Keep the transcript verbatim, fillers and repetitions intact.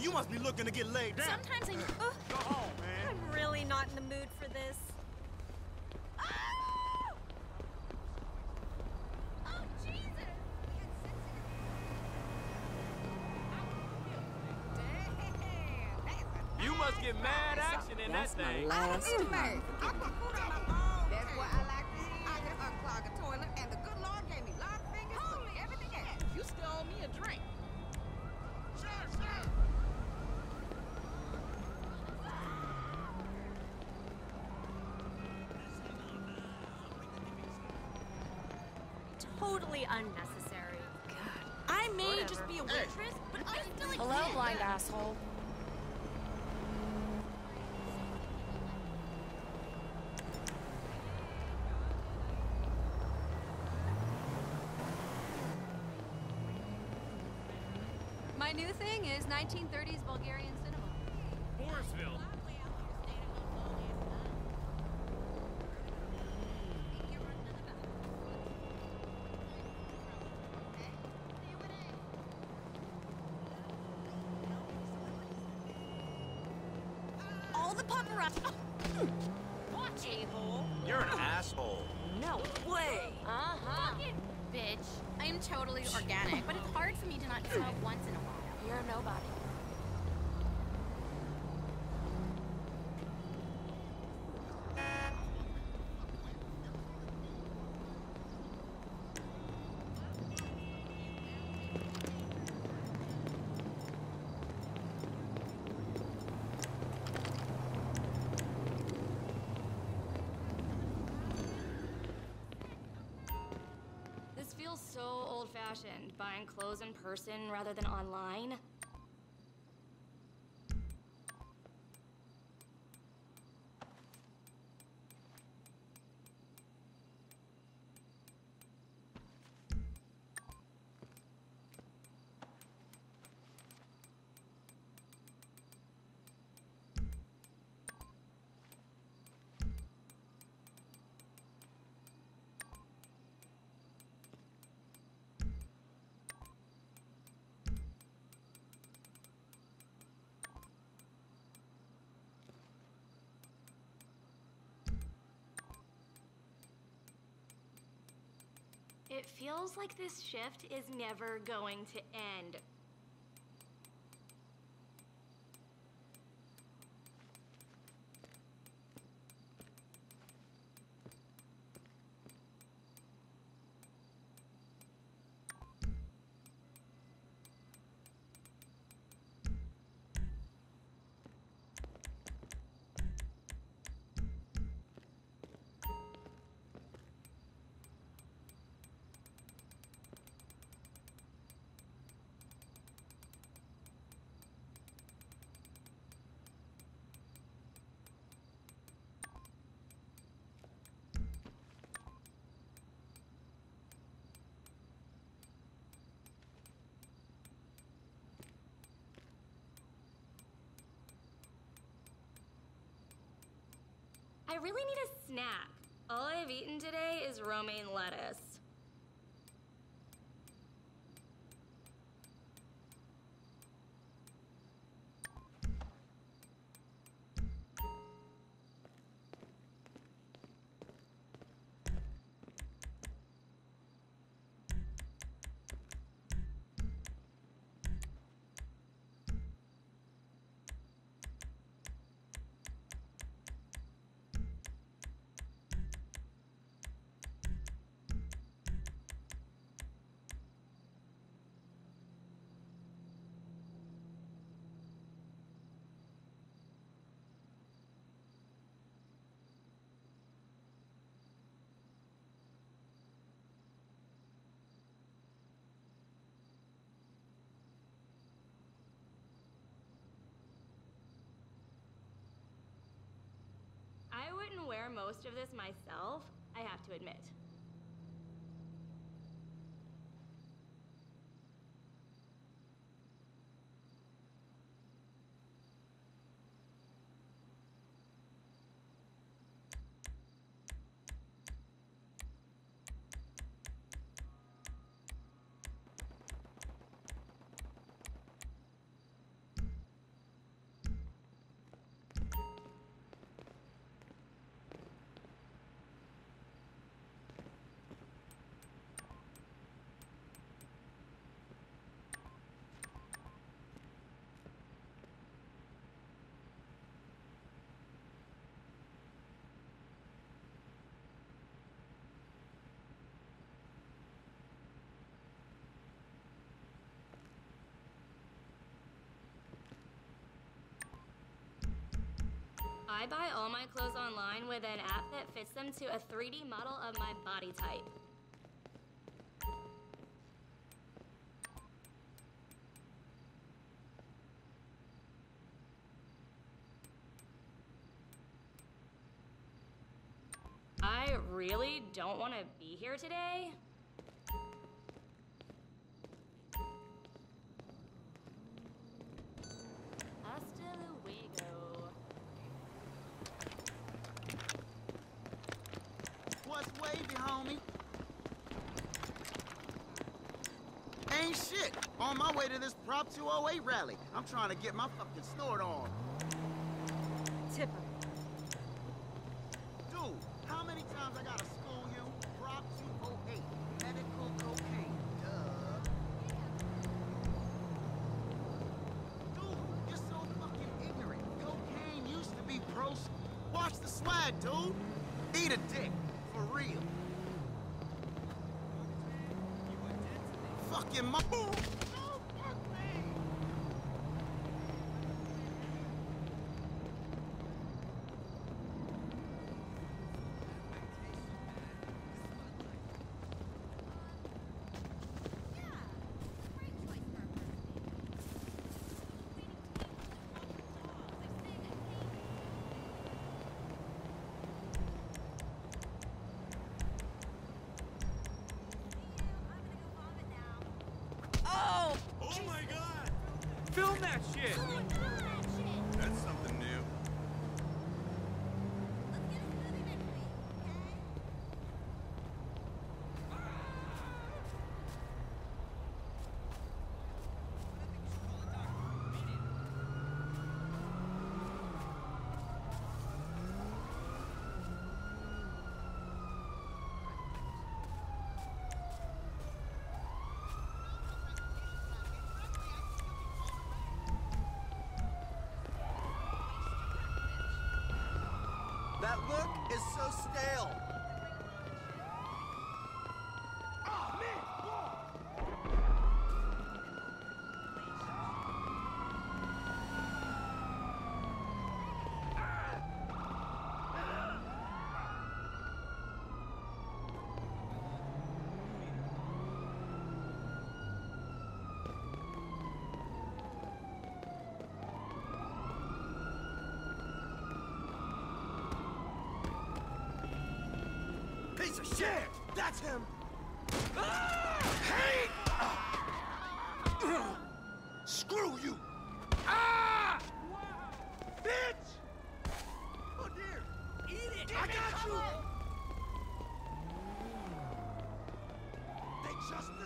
you must be looking to get laid down. Sometimes I... Uh, Go home, man. I'm really not in the mood for this. Oh! Oh, Jesus! You must get mad action in that thing. Last time. That's what I like to see. I just unclogged the toilet, and the good Lord gave me long fingers for everything else. You still owe me a drink. Sure, sure. Totally unnecessary. God. I may Whatever. just be a waitress, but I still exist. Hello, blind asshole. My new thing is nineteen thirties Bulgarian cinema. Forestville. All the paparazzi. Watch, a-hole. You're an asshole. No way. Uh-huh. Fucking bitch. I am totally organic, but it's hard for me to not smoke once in a while. You're a nobody. This feels so old-fashioned, buying clothes in person rather than online. It feels like this shift is never going to end. I really need a snack. All I've eaten today is romaine lettuce. I wouldn't wear most of this myself, I have to admit. I buy all my clothes online with an app that fits them to a three D model of my body type. I really don't want to be here today. Hasta luego. What's wavy, homie? Ain't shit. On my way to this Prop two oh eight rally. I'm trying to get my fucking snort on. Tipper. Dude, how many times I gotta school you? Prop two oh eight. Medical cocaine. Duh. Dude, you're so fucking ignorant. Cocaine used to be pro... Watch the swag, dude. Eat a dick. For real. Fucking my... No, fuck me! Oh my god! Film that shit! That's something new. That look is so stale. Oh man! Piece of shit! That's him! Hey! Screw you! Ah! Bitch! Oh dear! Eat it! I got you! They just